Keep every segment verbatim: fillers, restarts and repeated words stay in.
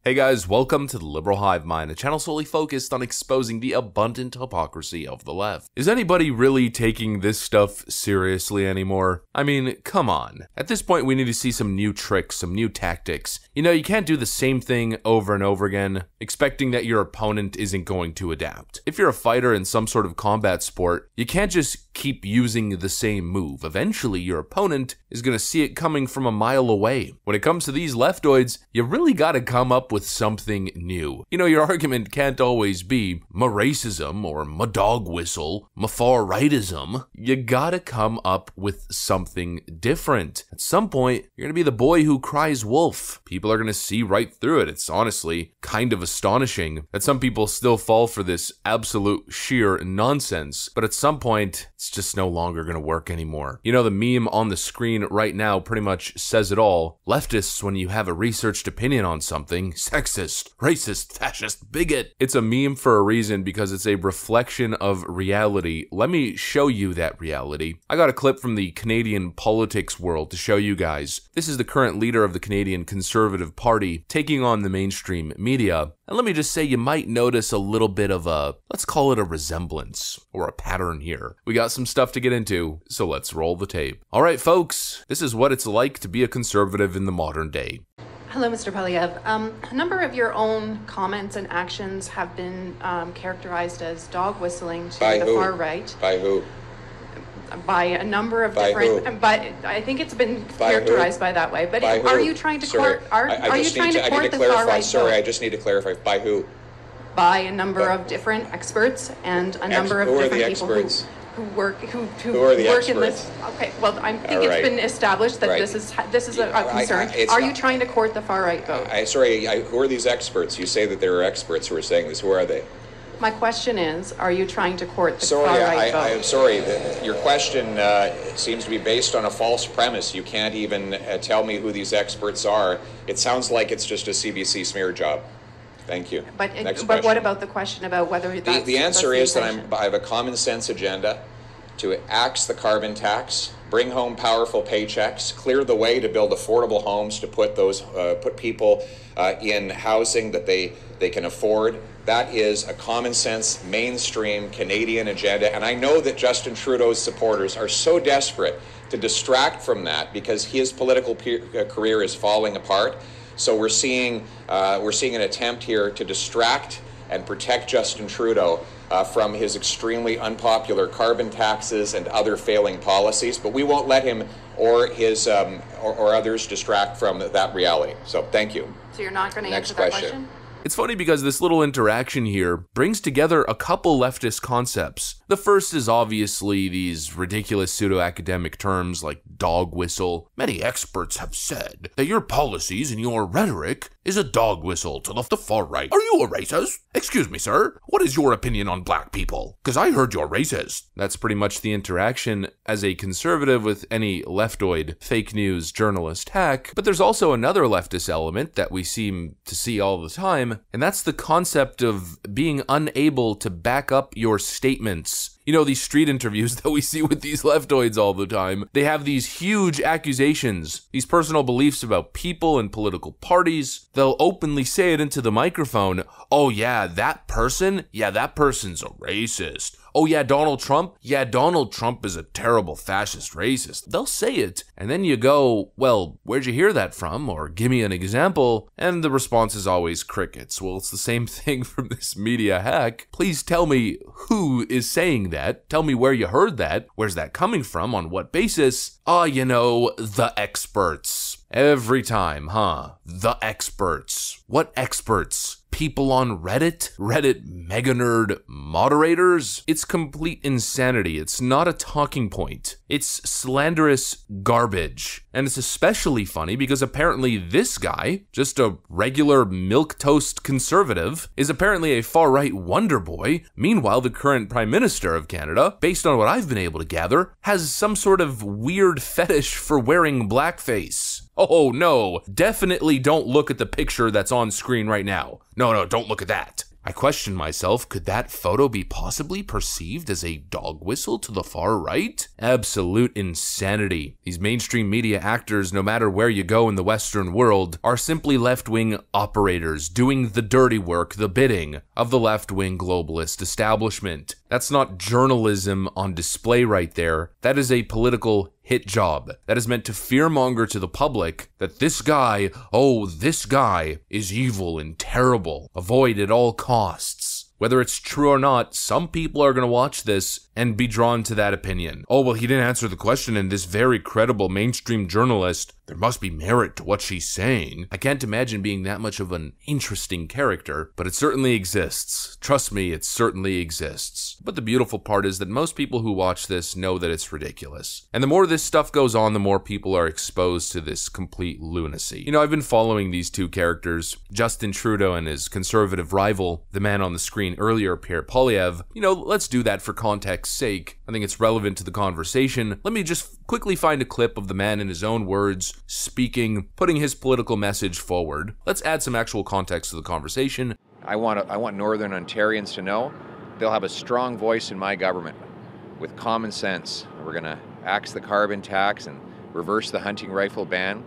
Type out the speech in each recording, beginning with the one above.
Hey guys, welcome to the Liberal Hive Mind, a channel solely focused on exposing the abundant hypocrisy of the left. Is anybody really taking this stuff seriously anymore? I mean, come on. At this point, we need to see some new tricks, some new tactics. You know, you can't do the same thing over and over again, expecting that your opponent isn't going to adapt. If you're a fighter in some sort of combat sport, you can't just keep using the same move. Eventually, your opponent is going to see it coming from a mile away. When it comes to these leftoids, you really got to come up with something new. You know, your argument can't always be ma racism or ma dog whistle, ma far rightism. You gotta come up with something different. At some point, you're gonna be the boy who cries wolf. People are gonna see right through it. It's honestly kind of astonishing that some people still fall for this absolute sheer nonsense, but at some point, it's just no longer gonna work anymore. You know, the meme on the screen right now pretty much says it all. Leftists, when you have a researched opinion on something, sexist, racist, fascist, bigot. It's a meme for a reason because it's a reflection of reality. Let me show you that reality. I got a clip from the Canadian politics world to show you guys. This is the current leader of the Canadian Conservative Party taking on the mainstream media. And let me just say, you might notice a little bit of a, let's call it a resemblance or a pattern here. We got some stuff to get into, so let's roll the tape. All right, folks, this is what it's like to be a conservative in the modern day. Hello, Mister Poilievre. Um, a number of your own comments and actions have been um, characterized as dog whistling to By the who? far right. By who? By a number of By different, who? but I think it's been By characterized who? by that way. But By are who? you trying to Sorry, court? Are, I, I are you just trying need to to, I court need to the far clarify. right? Sorry, vote? I just need to clarify. By who? By a number But- of different experts and a Ex- number of who are different the people experts? who. Who work who who, Who are the work in experts? this? Okay, well, I think All it's right. been established that Right. this is this is a, a I- I- concern. it's Are you not- trying to court the far right vote? I sorry. I, who are these experts? You say that there are experts who are saying this. Who are they? My question is, are you trying to court the Sorry, far right I, vote? I am sorry. That your question uh, seems to be based on a false premise. You can't even uh, tell me who these experts are. It sounds like it's just a C B C smear job. Thank you. But, Next but what question. about the question about whether The, that's the answer that's is that intention? I'm, I have a common sense agenda to axe the carbon tax, bring home powerful paychecks, clear the way to build affordable homes, to put those uh, put people uh, in housing that they they can afford. That is a common sense, mainstream Canadian agenda, and I know that Justin Trudeau's supporters are so desperate to distract from that because his political pe- uh, career is falling apart. So we're seeing uh, we're seeing an attempt here to distract and protect Justin Trudeau uh, from his extremely unpopular carbon taxes and other failing policies. But we won't let him or his um, or, or others distract from that reality. So thank you. So you're not going to Next answer that question. question? It's funny because this little interaction here brings together a couple leftist concepts. The first is obviously these ridiculous pseudo-academic terms like dog whistle. Many experts have said that your policies and your rhetoric is a dog whistle to the, the far right. Are you a racist? Excuse me, sir. What is your opinion on black people? Because I heard you're racist. That's pretty much the interaction as a conservative with any leftoid fake news journalist hack. But there's also another leftist element that we seem to see all the time, and that's the concept of being unable to back up your statements. You know, these street interviews that we see with these leftoids all the time, they have these huge accusations, these personal beliefs about people and political parties. They'll openly say it into the microphone. Oh yeah, that person? Yeah, that person's a racist. Oh yeah, Donald Trump? Yeah, Donald Trump is a terrible fascist racist. They'll say it, and then you go, well, where'd you hear that from? Or give me an example. And the response is always crickets. Well, it's the same thing from this media hack. Please tell me who is saying that. Tell me where you heard that. Where's that coming from? On what basis? Ah, you know, the experts. Every time, huh? The experts. What experts? People on Reddit? Reddit mega nerd moderators? It's complete insanity. It's not a talking point. It's slanderous garbage. And it's especially funny because apparently this guy, just a regular milquetoast conservative, is apparently a far-right wonder boy. Meanwhile, the current Prime Minister of Canada, based on what I've been able to gather, has some sort of weird fetish for wearing blackface. Oh no, definitely don't look at the picture that's on screen right now. No, no, don't look at that. I questioned myself, could that photo be possibly perceived as a dog whistle to the far right? Absolute insanity. These mainstream media actors, no matter where you go in the Western world, are simply left-wing operators doing the dirty work, the bidding of the left-wing globalist establishment. That's not journalism on display right there. That is a political hit job that is meant to fearmonger to the public that this guy, oh, this guy is evil and terrible. Avoid at all costs. Whether it's true or not, some people are going to watch this and be drawn to that opinion. Oh, well, he didn't answer the question, and this very credible mainstream journalist, there must be merit to what she's saying. I can't imagine being that much of an interesting character, but it certainly exists. Trust me, it certainly exists. But the beautiful part is that most people who watch this know that it's ridiculous. And the more this stuff goes on, the more people are exposed to this complete lunacy. You know, I've been following these two characters, Justin Trudeau and his conservative rival, the man on the screen earlier, Pierre Poilievre. You know, let's do that for context's sake. I think it's relevant to the conversation. Let me just quickly find a clip of the man in his own words, speaking, putting his political message forward. Let's add some actual context to the conversation. I want, to, I want Northern Ontarians to know they'll have a strong voice in my government with common sense. We're going to axe the carbon tax and reverse the hunting rifle ban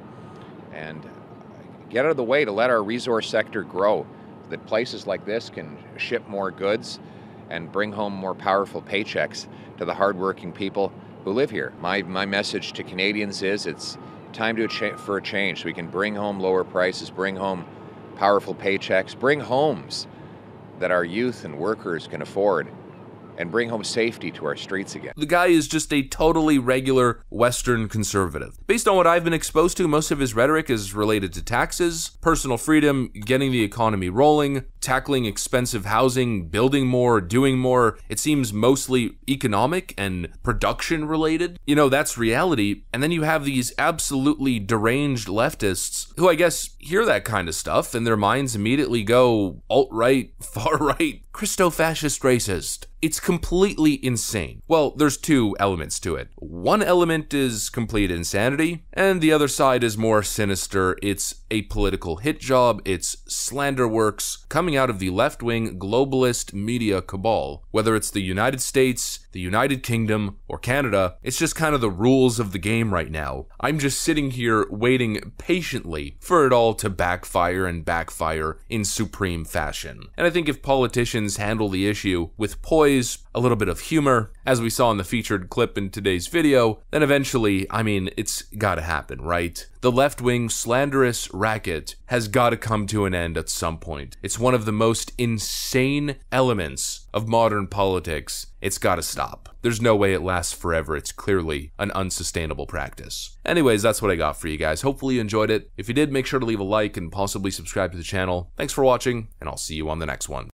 and get out of the way to let our resource sector grow, that places like this can ship more goods and bring home more powerful paychecks to the hardworking people who live here. My, my message to Canadians is it's time to cha- for a change so we can bring home lower prices, bring home powerful paychecks, bring homes that our youth and workers can afford, and bring home safety to our streets again. The guy is just a totally regular Western conservative. Based on what I've been exposed to, most of his rhetoric is related to taxes, personal freedom, getting the economy rolling, tackling expensive housing, building more, doing more. It seems mostly economic and production related. You know, that's reality. And then you have these absolutely deranged leftists who I guess hear that kind of stuff and their minds immediately go alt-right, far-right, Christo-fascist racist. It's completely insane. Well, there's two elements to it. One element is complete insanity, and the other side is more sinister. It's a political hit job, it's slander works coming out of the left-wing globalist media cabal. Whether it's the United States, the United Kingdom, or Canada, it's just kind of the rules of the game right now. I'm just sitting here waiting patiently for it all to backfire and backfire in supreme fashion. And I think if politicians handle the issue with poise, a little bit of humor, as we saw in the featured clip in today's video, then eventually, I mean, it's gotta happen, right? The left-wing slanderous racket has gotta come to an end at some point. It's one of the most insane elements of modern politics. It's gotta stop. There's no way it lasts forever. It's clearly an unsustainable practice. Anyways, that's what I got for you guys. Hopefully you enjoyed it. If you did, make sure to leave a like and possibly subscribe to the channel. Thanks for watching, and I'll see you on the next one.